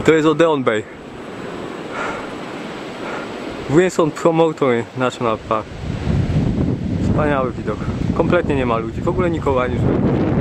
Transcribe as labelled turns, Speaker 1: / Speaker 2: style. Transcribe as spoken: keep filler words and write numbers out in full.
Speaker 1: I to jest Odeon Bay. Wilson Promontory National Park. Wspaniały widok. Kompletnie nie ma ludzi. W ogóle nikogo ani żyje.